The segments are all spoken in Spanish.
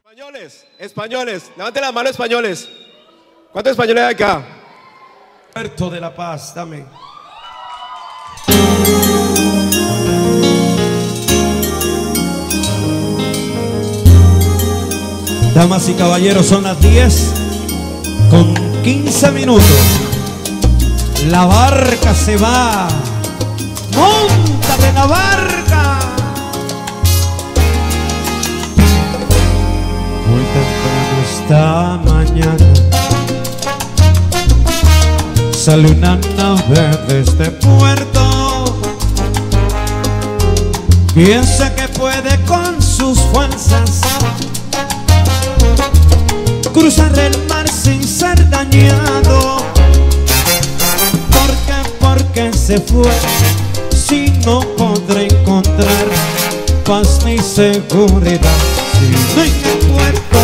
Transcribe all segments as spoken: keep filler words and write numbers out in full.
Españoles, españoles, levanten la mano españoles. ¿Cuántos españoles hay acá? Puerto de la Paz, dame. Damas y caballeros, son las diez con quince minutos. La barca se va. ¡Móntate en la barca! Muy temprano esta mañana sale una nave de este puerto. Piensa que puede con sus fuerzas cruzar el mar sin ser dañado. ¿Por qué? Porque se fue, si no podrá encontrar paz ni seguridad sino en el puerto.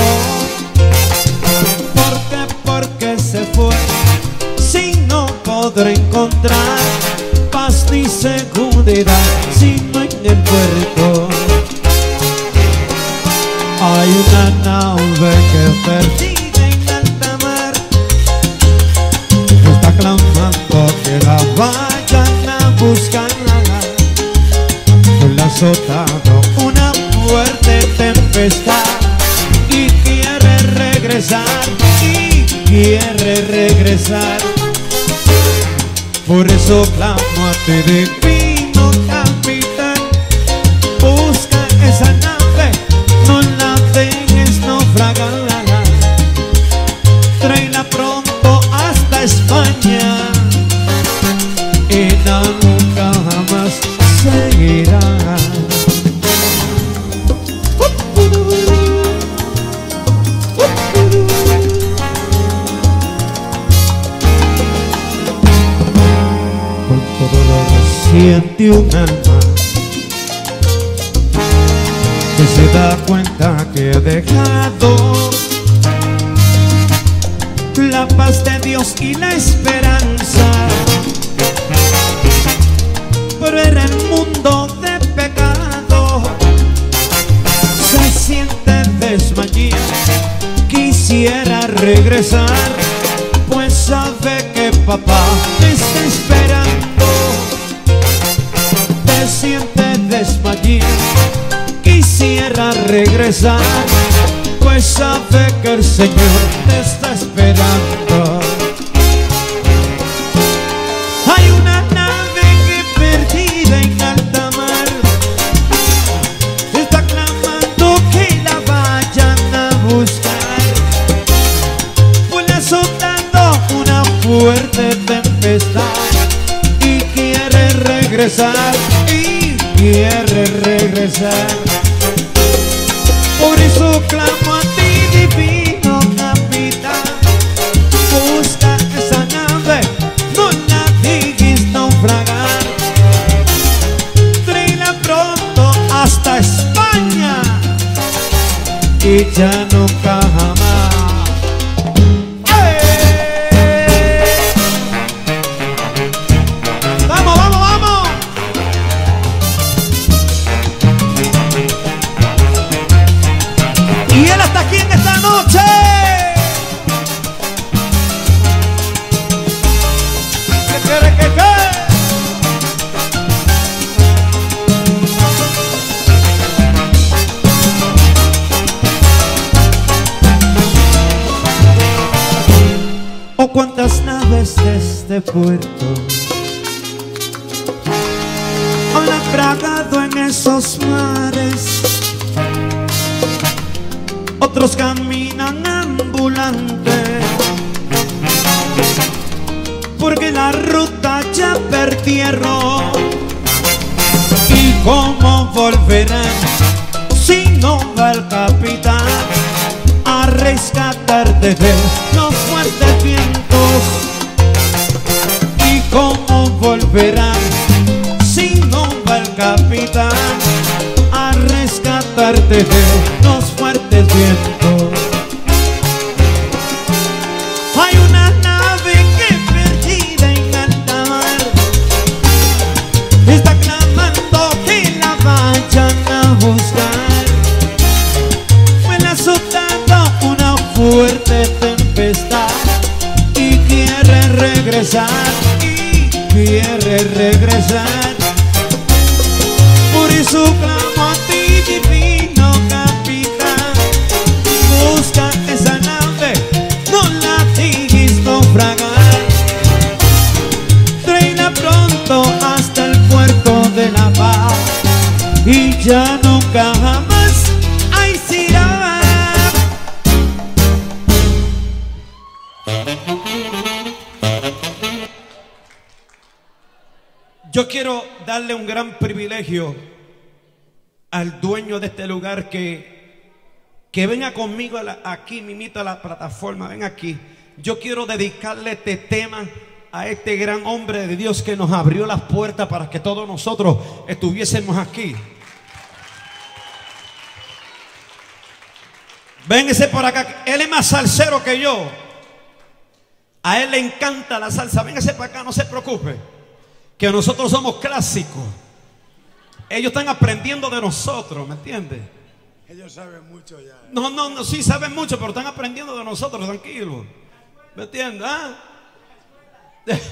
¿Por qué? Porque se fue, si no podrá encontrar paz ni seguridad sino en el puerto. Hay una nave que perdida en alta mar está clamando que la vayan a buscar. Le ha azotado una fuerte tempestad y quiere regresar, y quiere regresar. Por eso clamo a ti, divino capitán, busca esa nave, no la dejes naufragar, tráela pronto hasta España y no, nunca jamás seguirá. Con todo lo siente un alma que se da cuenta que ha dejado la paz de Dios y la esperanza por ver el mundo de pecado. Se siente desmayado, quisiera regresar, pues sabe que papá te está esperando. Se siente desmayado, quisiera regresar, pues sabe que el Señor te está esperando. Hay una nave que perdida en alta mar está clamando que la vayan a buscar. Pues le azotando una fuerte tempestad y quiere regresar, y quiere regresar. Por eso clamo a ti, divino capitán, busca esa nave, no la dejes naufragar, tráela pronto hasta España y ya nunca jamás. ¡Vamos, vamos, vamos! Y él está aquí en esta noche. ¿Qué quiere que qué? Oh, cuántas naves de este puerto han naufragado en esos mares. Otros caminan ambulantes porque la ruta ya perdieron. ¿Y cómo volverán si no va el capitán a rescatarte de los fuertes vientos? ¿Y cómo volverán si no va el capitán a rescatarte de los fuertes vientos? Hay una nave que perdida en alta mar está clamando que la vayan a buscar. Fue la azotado lugar y quiere regresar. Por eso clamo a ti, divino capitán. Busca esa nave, no la dejes naufragar. Tráela pronto hasta el puerto de La Paz y ya nunca jamás ahí se irá. Yo quiero darle un gran privilegio al dueño de este lugar que, que venga conmigo a la, aquí, mimito, a la plataforma, ven aquí. Yo quiero dedicarle este tema a este gran hombre de Dios que nos abrió las puertas para que todos nosotros estuviésemos aquí. Véngase por acá, él es más salsero que yo. A él le encanta la salsa. Véngase para acá, no se preocupe, que nosotros somos clásicos. Ellos están aprendiendo de nosotros, ¿me entiendes? Ellos saben mucho ya. ¿eh? No, no, no, sí saben mucho, pero están aprendiendo de nosotros, tranquilo. ¿Me entiendes? ¿Ah? Gracias.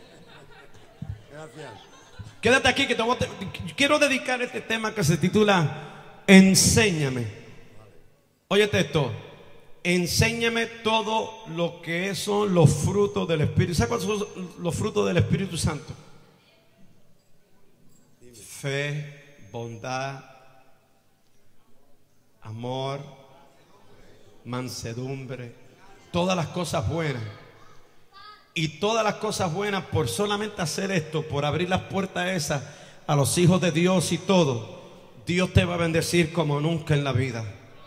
Quédate aquí que te voy a te... quiero dedicar este tema que se titula Enséñame. Óyete esto. Enséñame todo lo que son los frutos del Espíritu. ¿Sabes cuáles son los frutos del Espíritu Santo? Fe, bondad, amor, mansedumbre, todas las cosas buenas. Y todas las cosas buenas, por solamente hacer esto, por abrir las puertas esas a los hijos de Dios y todo, Dios te va a bendecir como nunca en la vida.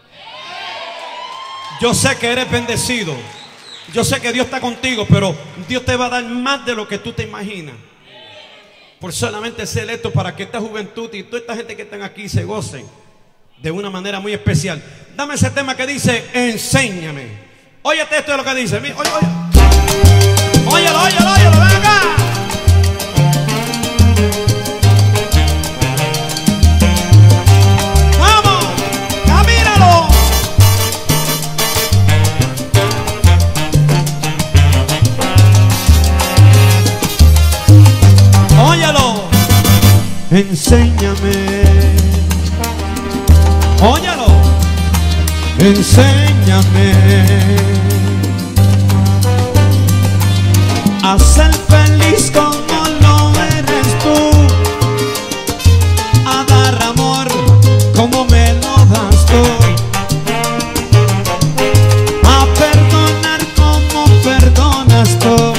Yo sé que eres bendecido, yo sé que Dios está contigo, pero Dios te va a dar más de lo que tú te imaginas. Por solamente hacer esto, para que esta juventud y toda esta gente que están aquí se gocen de una manera muy especial. Dame ese tema que dice enséñame. Óyete esto de lo que dice. Oye, oye. Óyelo, óyelo, óyelo, ven acá. Vamos, camínalo. Óyelo. Enséñame. Óyelo. Enséñame a ser feliz como lo eres tú, a dar amor como me lo das tú, a perdonar como perdonas tú,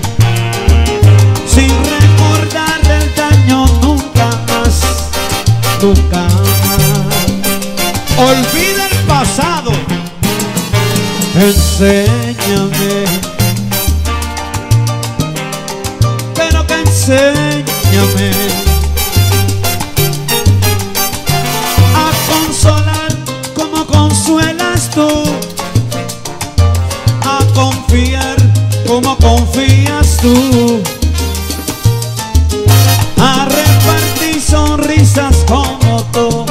sin recordar el daño nunca más, nunca más. Olvida el pasado, enséñame. Enséñame a consolar como consuelas tú, a confiar como confías tú, a repartir sonrisas como tú,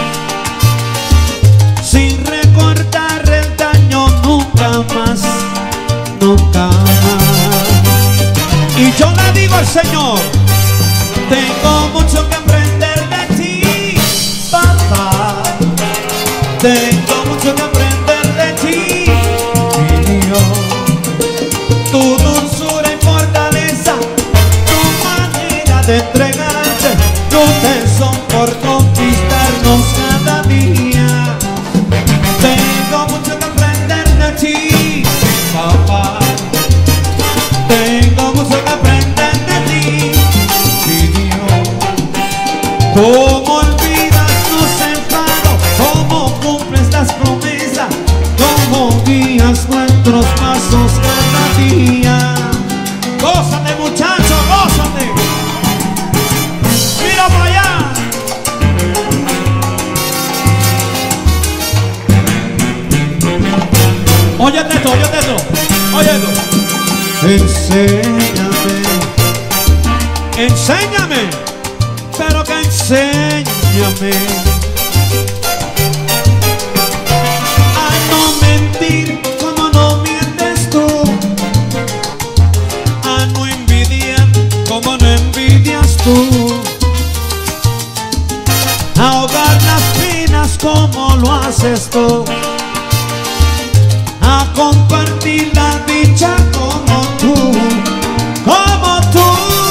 sin recordar el daño nunca más, nunca más. Y yo le digo al Señor, tengo mucho que aprender de ti, papá. Tengo mucho que aprender de ti, mi Dios. Tu dulzura y fortaleza, tu manera de entregarte, luces son por conquistarnos cada día. Tengo mucho que aprender de ti, papá. Tengo mucho que aprender de ti, mi Dios. Cómo olvidas los enfados, cómo cumples las promesas, cómo guías nuestros pasos cada día. Gózate, muchacho, gózate. Mira para allá. Óyete esto, óyete esto, óyete esto. Enséñame, enséñame, pero que enséñame a no mentir como no mientes tú, a no envidiar tú, ahogar las penas como lo haces tú, a compartir la dicha como tú, como tú.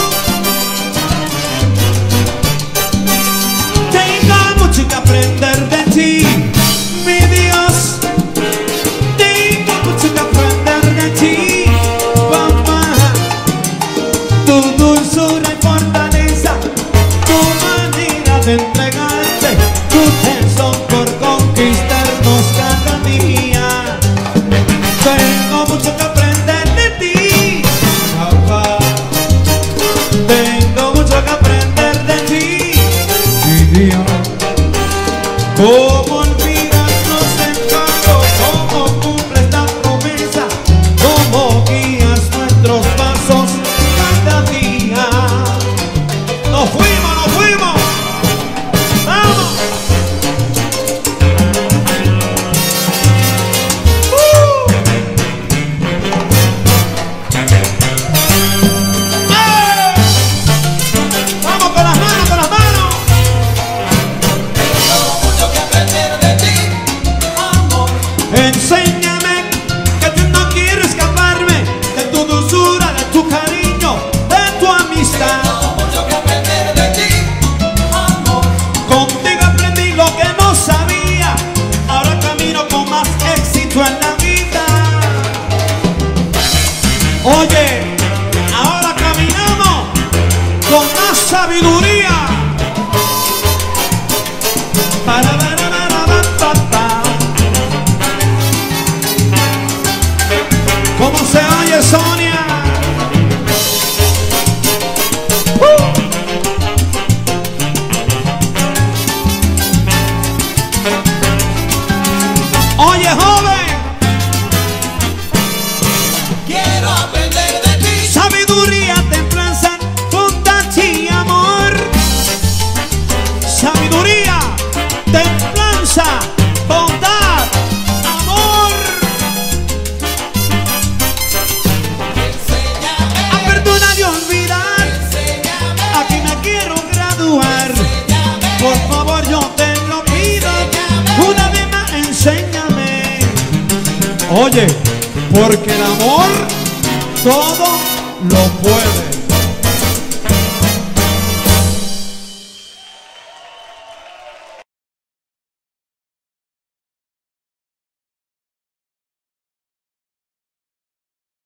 Tengo mucho que aprender de ti, mi Dios. Tengo mucho que aprender de ti, papá. Tu dulzura y fortaleza, tu manera de entregarte, tu tesón por conquistarnos cada día. Tengo mucho que aprender de ti, papá. Tengo mucho que aprender de ti, mi Dios. Cómo olvidas los encargos, cómo cumples la promesa, cómo guías nuestros pasos cada día. Nos fuimos, nos fuimos. ¡Vamos! ¡Uh! ¡Eh! ¡Vamos con las manos, con las manos! Enséñame que tú no quieres escaparme de tu dulzura, de tu cariño, de tu amistad. Tengo mucho que aprender de ti, amor. Contigo aprendí lo que no sabía, ahora camino con más éxito en la vida. Oye, ahora caminamos con más sabiduría. Para, para, para, para, para. ¿Cómo se oye, Sonia? ¡Uh! Oye, joven, Quiero aprender de ti. sabiduría, templanza, bondad y amor. Sabiduría, templanza, bondad, amor. Enséñame, A perdonar y olvidar, enséñame, aquí me quiero graduar. enséñame. Por favor, yo te lo pido, una vez más enséñame. Oye, porque el amor todo lo puede.